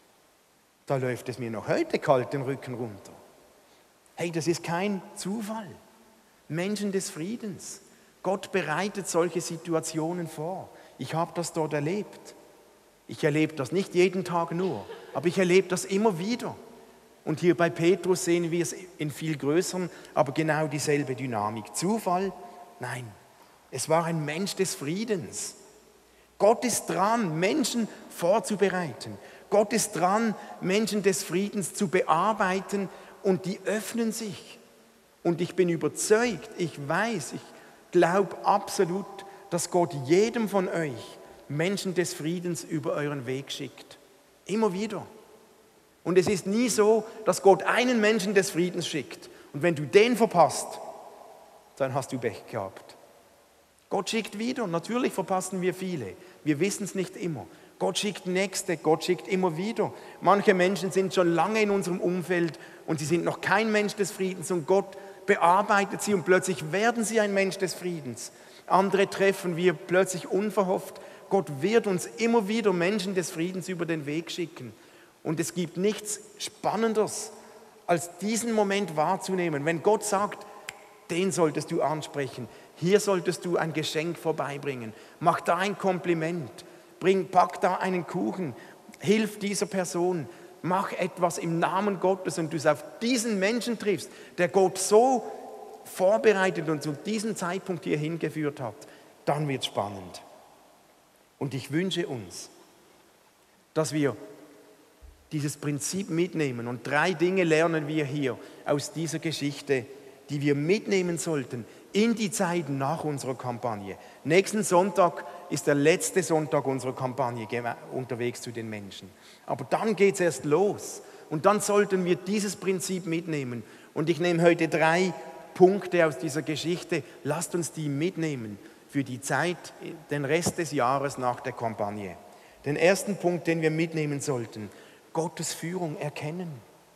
Da läuft es mir noch heute kalt den Rücken runter. Hey, das ist kein Zufall. Menschen des Friedens. Gott bereitet solche Situationen vor. Ich habe das dort erlebt. Ich erlebe das nicht jeden Tag nur, aber ich erlebe das immer wieder. Und hier bei Petrus sehen wir es in viel größeren, aber genau dieselbe Dynamik. Zufall? Nein, es war ein Mensch des Friedens. Gott ist dran, Menschen vorzubereiten. Gott ist dran, Menschen des Friedens zu bearbeiten und die öffnen sich. Und ich bin überzeugt, ich weiß, ich glaube absolut, dass Gott jedem von euch Menschen des Friedens über euren Weg schickt. Immer wieder. Und es ist nie so, dass Gott einen Menschen des Friedens schickt. Und wenn du den verpasst, dann hast du Pech gehabt. Gott schickt wieder. Natürlich verpassen wir viele. Wir wissen es nicht immer. Gott schickt Nächste, Gott schickt immer wieder. Manche Menschen sind schon lange in unserem Umfeld und sie sind noch kein Mensch des Friedens und Gott bearbeitet sie und plötzlich werden sie ein Mensch des Friedens. Andere treffen wir plötzlich unverhofft. Gott wird uns immer wieder Menschen des Friedens über den Weg schicken. Und es gibt nichts Spannenderes, als diesen Moment wahrzunehmen. Wenn Gott sagt, den solltest du ansprechen, hier solltest du ein Geschenk vorbeibringen, mach da ein Kompliment, bring, pack da einen Kuchen, hilf dieser Person, mach etwas im Namen Gottes und du auf diesen Menschen triffst, der Gott so vorbereitet und zu diesem Zeitpunkt hier hingeführt hat, dann wird es spannend. Und ich wünsche uns, dass wir dieses Prinzip mitnehmen. Und drei Dinge lernen wir hier aus dieser Geschichte, die wir mitnehmen sollten in die Zeit nach unserer Kampagne. Nächsten Sonntag ist der letzte Sonntag unserer Kampagne unterwegs zu den Menschen. Aber dann geht es erst los. Und dann sollten wir dieses Prinzip mitnehmen. Und ich nehme heute drei Punkte aus dieser Geschichte. Lasst uns die mitnehmen für die Zeit, den Rest des Jahres nach der Kampagne. Den ersten Punkt, den wir mitnehmen sollten: Gottes Führung erkennen.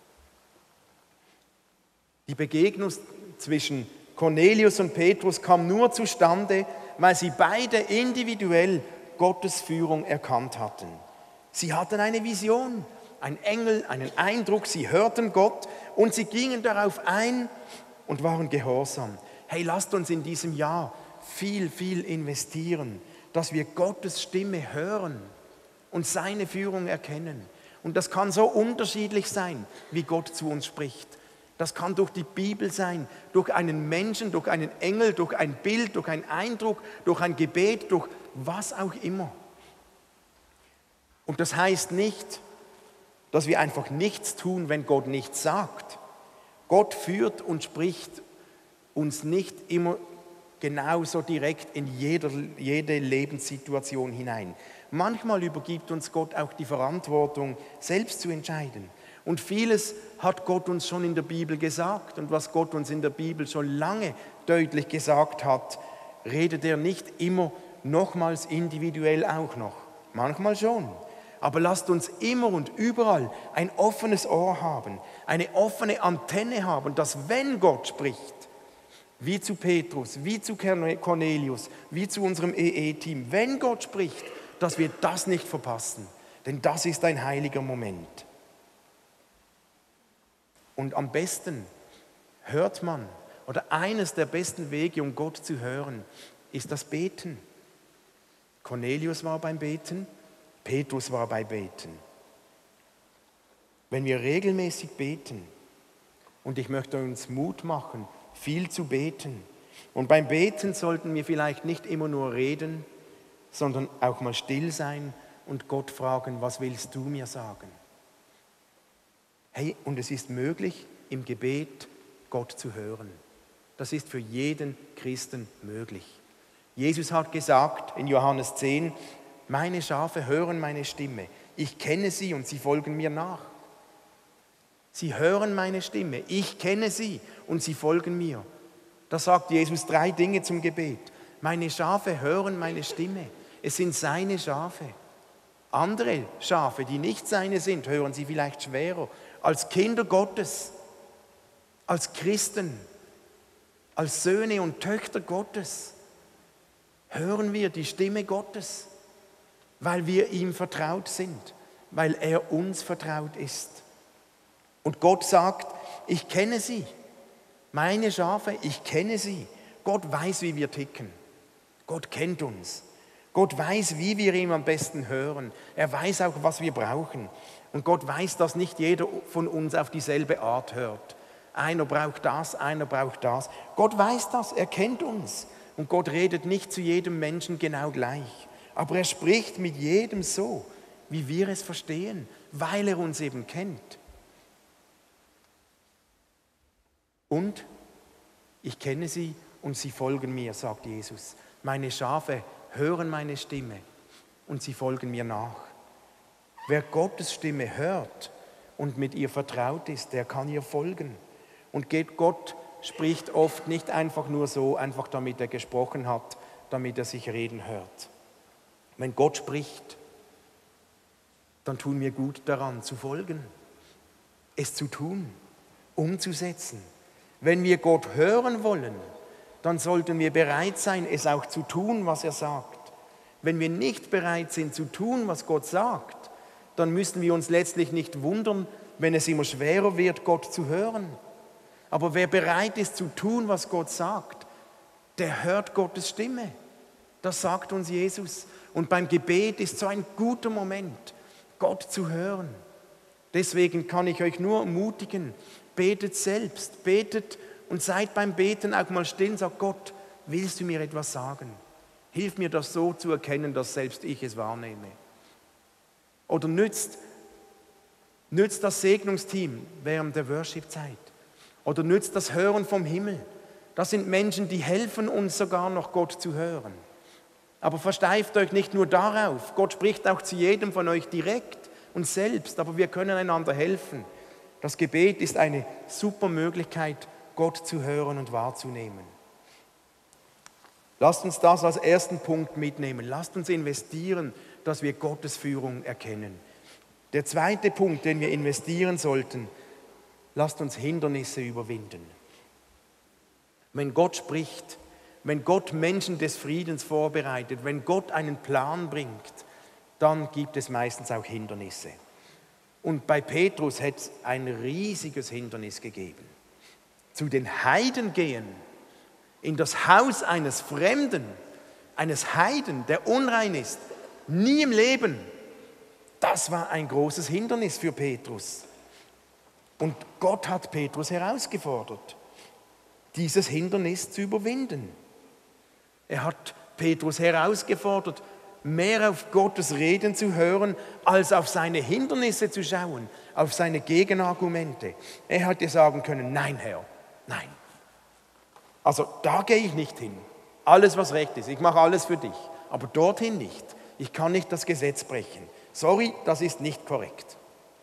Die Begegnung zwischen Cornelius und Petrus kam nur zustande, weil sie beide individuell Gottes Führung erkannt hatten. Sie hatten eine Vision, einen Engel, einen Eindruck, sie hörten Gott und sie gingen darauf ein und waren gehorsam. Hey, lasst uns in diesem Jahr viel, viel investieren, dass wir Gottes Stimme hören und seine Führung erkennen. Und das kann so unterschiedlich sein, wie Gott zu uns spricht. Das kann durch die Bibel sein, durch einen Menschen, durch einen Engel, durch ein Bild, durch einen Eindruck, durch ein Gebet, durch was auch immer. Und das heißt nicht, dass wir einfach nichts tun, wenn Gott nichts sagt. Gott führt und spricht uns nicht immer genauso direkt in jeder, jede Lebenssituation hinein. Manchmal übergibt uns Gott auch die Verantwortung, selbst zu entscheiden. Und vieles hat Gott uns schon in der Bibel gesagt. Und was Gott uns in der Bibel schon lange deutlich gesagt hat, redet er nicht immer nochmals individuell auch noch. Manchmal schon. Aber lasst uns immer und überall ein offenes Ohr haben, eine offene Antenne haben, dass wenn Gott spricht, wie zu Petrus, wie zu Cornelius, wie zu unserem E E-Team, wenn Gott spricht, dass wir das nicht verpassen. Denn das ist ein heiliger Moment. Und am besten hört man, oder eines der besten Wege, um Gott zu hören, ist das Beten. Cornelius war beim Beten, Petrus war beim Beten. Wenn wir regelmäßig beten, und ich möchte uns Mut machen, viel zu beten, und beim Beten sollten wir vielleicht nicht immer nur reden, sondern auch mal still sein und Gott fragen, was willst du mir sagen? Hey, und es ist möglich, im Gebet Gott zu hören. Das ist für jeden Christen möglich. Jesus hat gesagt in Johannes zehn, meine Schafe hören meine Stimme. Ich kenne sie und sie folgen mir nach. Sie hören meine Stimme. Ich kenne sie und sie folgen mir. Da sagt Jesus drei Dinge zum Gebet. Meine Schafe hören meine Stimme. Es sind seine Schafe. Andere Schafe, die nicht seine sind, hören sie vielleicht schwerer. Als Kinder Gottes, als Christen, als Söhne und Töchter Gottes hören wir die Stimme Gottes, weil wir ihm vertraut sind, weil er uns vertraut ist. Und Gott sagt, ich kenne sie, meine Schafe, ich kenne sie. Gott weiß, wie wir ticken. Gott kennt uns. Gott weiß, wie wir ihm am besten hören. Er weiß auch, was wir brauchen. Und Gott weiß, dass nicht jeder von uns auf dieselbe Art hört. Einer braucht das, einer braucht das. Gott weiß das, er kennt uns. Und Gott redet nicht zu jedem Menschen genau gleich. Aber er spricht mit jedem so, wie wir es verstehen, weil er uns eben kennt. Und ich kenne sie und sie folgen mir, sagt Jesus. Meine Schafe hören meine Stimme und sie folgen mir nach. Wer Gottes Stimme hört und mit ihr vertraut ist, der kann ihr folgen. Und Gott spricht oft nicht einfach nur so, einfach damit er gesprochen hat, damit er sich reden hört. Wenn Gott spricht, dann tun wir gut daran, zu folgen, es zu tun, umzusetzen. Wenn wir Gott hören wollen, dann sollten wir bereit sein, es auch zu tun, was er sagt. Wenn wir nicht bereit sind, zu tun, was Gott sagt, dann müssen wir uns letztlich nicht wundern, wenn es immer schwerer wird, Gott zu hören. Aber wer bereit ist, zu tun, was Gott sagt, der hört Gottes Stimme. Das sagt uns Jesus. Und beim Gebet ist so ein guter Moment, Gott zu hören. Deswegen kann ich euch nur ermutigen, betet selbst, betet und seid beim Beten auch mal still und sagt, Gott, willst du mir etwas sagen? Hilf mir das so zu erkennen, dass selbst ich es wahrnehme. Oder nützt, nützt das Segnungsteam während der Worship-Zeit. Oder nützt das Hören vom Himmel. Das sind Menschen, die helfen uns sogar noch, Gott zu hören. Aber versteift euch nicht nur darauf. Gott spricht auch zu jedem von euch direkt und selbst, aber wir können einander helfen. Das Gebet ist eine super Möglichkeit, Gott zu hören und wahrzunehmen. Lasst uns das als ersten Punkt mitnehmen. Lasst uns investieren, dass wir Gottes Führung erkennen. Der zweite Punkt, den wir investieren sollten, lasst uns Hindernisse überwinden. Wenn Gott spricht, wenn Gott Menschen des Friedens vorbereitet, wenn Gott einen Plan bringt, dann gibt es meistens auch Hindernisse. Und bei Petrus hätte es ein riesiges Hindernis gegeben. Zu den Heiden gehen, in das Haus eines Fremden, eines Heiden, der unrein ist, nie im Leben. Das war ein großes Hindernis für Petrus. Und Gott hat Petrus herausgefordert, dieses Hindernis zu überwinden. Er hat Petrus herausgefordert, mehr auf Gottes Reden zu hören, als auf seine Hindernisse zu schauen, auf seine Gegenargumente. Er hätte sagen können, nein, Herr, nein. Also da gehe ich nicht hin. Alles, was recht ist, ich mache alles für dich, aber dorthin nicht. Ich kann nicht das Gesetz brechen. Sorry, das ist nicht korrekt.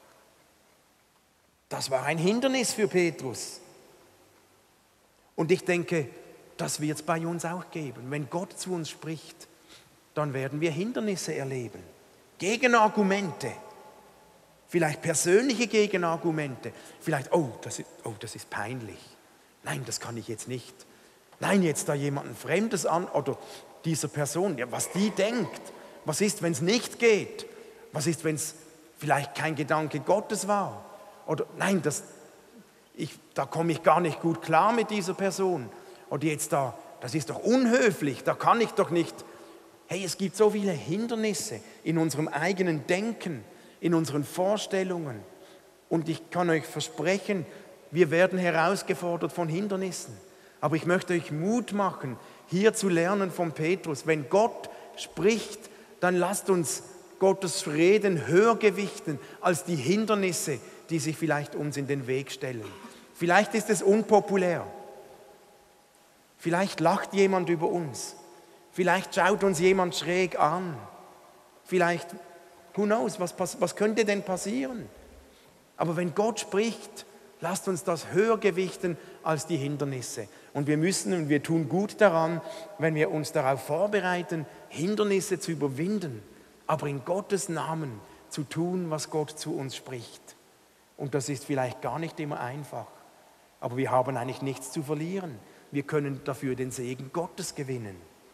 Das war ein Hindernis für Petrus. Und ich denke, das wird es bei uns auch geben. Wenn Gott zu uns spricht, dann werden wir Hindernisse erleben. Gegenargumente. Vielleicht persönliche Gegenargumente. Vielleicht, oh das, ist, oh, das ist peinlich. Nein, das kann ich jetzt nicht. Nein, jetzt da jemanden Fremdes an oder dieser Person, ja, was die denkt. Was ist, wenn es nicht geht? Was ist, wenn es vielleicht kein Gedanke Gottes war? Oder nein, das, ich, da komme ich gar nicht gut klar mit dieser Person. Oder jetzt da, das ist doch unhöflich, da kann ich doch nicht. Hey, es gibt so viele Hindernisse in unserem eigenen Denken, in unseren Vorstellungen. Und ich kann euch versprechen, wir werden herausgefordert von Hindernissen. Aber ich möchte euch Mut machen, hier zu lernen von Petrus. Wenn Gott spricht, dann lasst uns Gottes Reden höher gewichten als die Hindernisse, die sich vielleicht uns in den Weg stellen. Vielleicht ist es unpopulär. Vielleicht lacht jemand über uns. Vielleicht schaut uns jemand schräg an. Vielleicht, who knows, was, was könnte denn passieren? Aber wenn Gott spricht, lasst uns das höher gewichten als die Hindernisse. Und wir müssen und wir tun gut daran, wenn wir uns darauf vorbereiten, Hindernisse zu überwinden, aber in Gottes Namen zu tun, was Gott zu uns spricht. Und das ist vielleicht gar nicht immer einfach, aber wir haben eigentlich nichts zu verlieren. Wir können dafür den Segen Gottes gewinnen.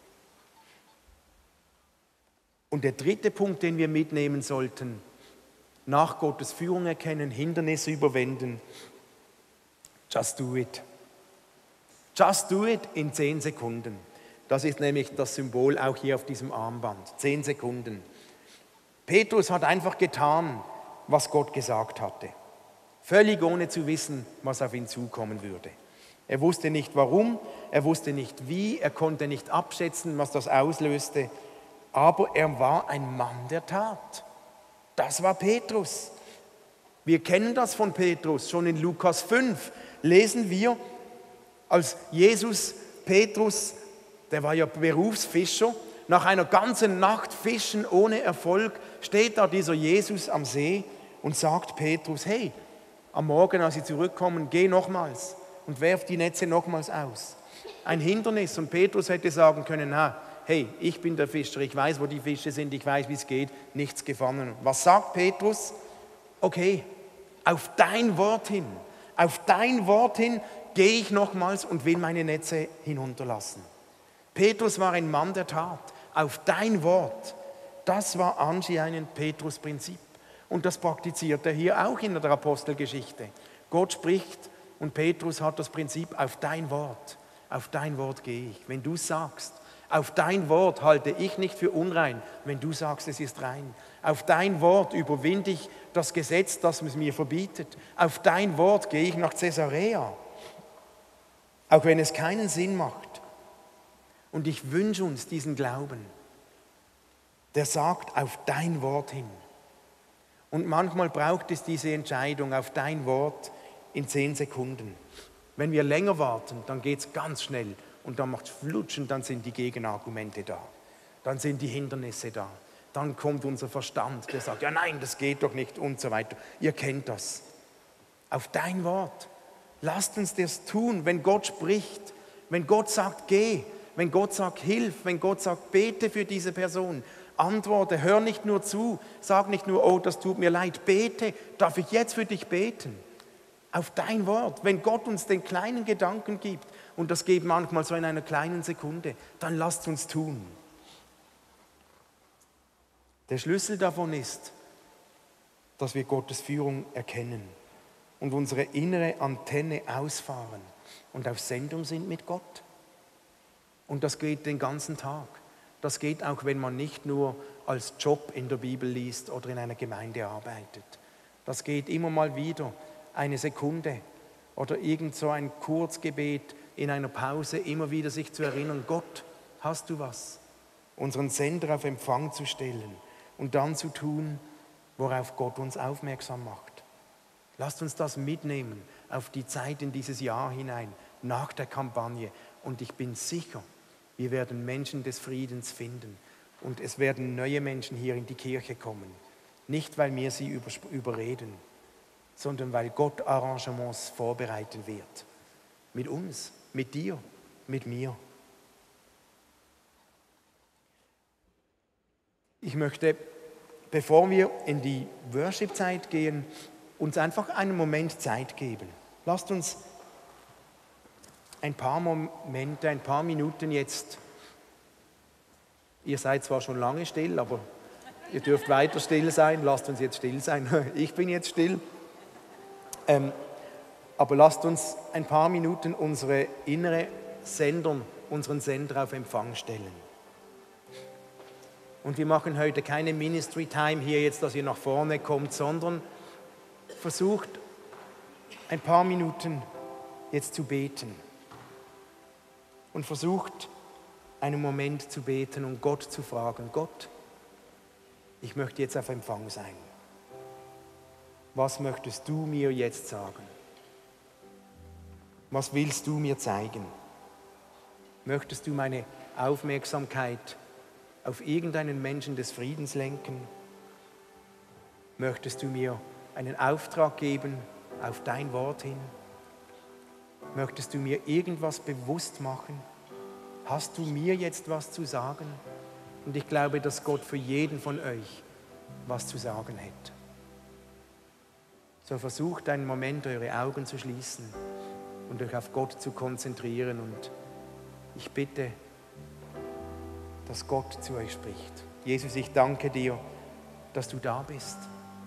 Und der dritte Punkt, den wir mitnehmen sollten, nach Gottes Führung erkennen, Hindernisse überwinden. Just do it. Just do it in zehn Sekunden. Das ist nämlich das Symbol auch hier auf diesem Armband. Zehn Sekunden. Petrus hat einfach getan, was Gott gesagt hatte. Völlig ohne zu wissen, was auf ihn zukommen würde. Er wusste nicht warum, er wusste nicht wie, er konnte nicht abschätzen, was das auslöste. Aber er war ein Mann der Tat. Das war Petrus. Wir kennen das von Petrus. Schon in Lukas fünf lesen wir, als Jesus Petrus, der war ja Berufsfischer, nach einer ganzen Nacht Fischen ohne Erfolg, steht da dieser Jesus am See und sagt Petrus, hey, am Morgen, als Sie zurückkommen, geh nochmals und werf die Netze nochmals aus. Ein Hindernis. Und Petrus hätte sagen können, na, hey, ich bin der Fischer, ich weiß, wo die Fische sind, ich weiß, wie es geht, nichts gefangen. Was sagt Petrus? Okay, auf dein Wort hin, auf dein Wort hin gehe ich nochmals und will meine Netze hinunterlassen. Petrus war ein Mann der Tat. Auf dein Wort. Das war anscheinend Petrus' Prinzip. Und das praktiziert er hier auch in der Apostelgeschichte. Gott spricht und Petrus hat das Prinzip, auf dein Wort. Auf dein Wort gehe ich. Wenn du sagst, auf dein Wort halte ich nicht für unrein, wenn du sagst, es ist rein. Auf dein Wort überwinde ich das Gesetz, das es mir verbietet. Auf dein Wort gehe ich nach Caesarea. Auch wenn es keinen Sinn macht. Und ich wünsche uns diesen Glauben, der sagt, auf dein Wort hin. Und manchmal braucht es diese Entscheidung auf dein Wort in zehn Sekunden. Wenn wir länger warten, dann geht es ganz schnell und dann macht es flutschen, dann sind die Gegenargumente da. Dann sind die Hindernisse da. Dann kommt unser Verstand, der sagt, ja nein, das geht doch nicht und so weiter. Ihr kennt das. Auf dein Wort. Lasst uns das tun, wenn Gott spricht, wenn Gott sagt, geh, wenn Gott sagt, hilf, wenn Gott sagt, bete für diese Person. Antworte, hör nicht nur zu, sag nicht nur, oh, das tut mir leid, bete, darf ich jetzt für dich beten? Auf dein Wort, wenn Gott uns den kleinen Gedanken gibt, und das geht manchmal so in einer kleinen Sekunde, dann lasst uns tun. Der Schlüssel davon ist, dass wir Gottes Führung erkennen und unsere innere Antenne ausfahren und auf Sendung sind mit Gott. Und das geht den ganzen Tag. Das geht auch, wenn man nicht nur als Job in der Bibel liest oder in einer Gemeinde arbeitet. Das geht immer mal wieder, eine Sekunde oder irgend so ein Kurzgebet in einer Pause, immer wieder sich zu erinnern, Gott, hast du was? Unseren Sender auf Empfang zu stellen und dann zu tun, worauf Gott uns aufmerksam macht. Lasst uns das mitnehmen auf die Zeit in dieses Jahr hinein, nach der Kampagne. Und ich bin sicher, wir werden Menschen des Friedens finden. Und es werden neue Menschen hier in die Kirche kommen. Nicht, weil wir sie überreden, sondern weil Gott Arrangements vorbereiten wird. Mit uns, mit dir, mit mir. Ich möchte, bevor wir in die Worship-Zeit gehen, uns einfach einen Moment Zeit geben. Lasst uns ein paar Momente, ein paar Minuten jetzt, ihr seid zwar schon lange still, aber ihr dürft weiter still sein, lasst uns jetzt still sein. Ich bin jetzt still. Ähm, aber lasst uns ein paar Minuten unsere innere Sender, unseren Sender auf Empfang stellen. Und wir machen heute keine Ministry Time hier jetzt, dass ihr nach vorne kommt, sondern versucht ein paar Minuten jetzt zu beten. Und versucht einen Moment zu beten und Gott zu fragen, Gott, ich möchte jetzt auf Empfang sein. Was möchtest du mir jetzt sagen? Was willst du mir zeigen? Möchtest du meine Aufmerksamkeit auf irgendeinen Menschen des Friedens lenken? Möchtest du mir einen Auftrag geben auf dein Wort hin? Möchtest du mir irgendwas bewusst machen? Hast du mir jetzt was zu sagen? Und ich glaube, dass Gott für jeden von euch was zu sagen hat. So versucht einen Moment, eure Augen zu schließen und euch auf Gott zu konzentrieren. Und ich bitte, dass Gott zu euch spricht. Jesus, ich danke dir, dass du da bist.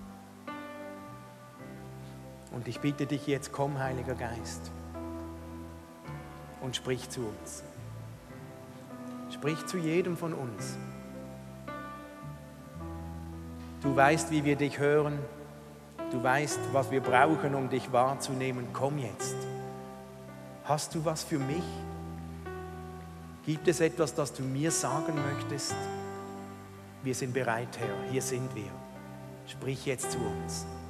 Und ich bitte dich jetzt, komm, Heiliger Geist, und sprich zu uns. Sprich zu jedem von uns. Du weißt, wie wir dich hören. Du weißt, was wir brauchen, um dich wahrzunehmen. Komm jetzt. Hast du was für mich? Gibt es etwas, das du mir sagen möchtest? Wir sind bereit, Herr. Hier sind wir. Sprich jetzt zu uns.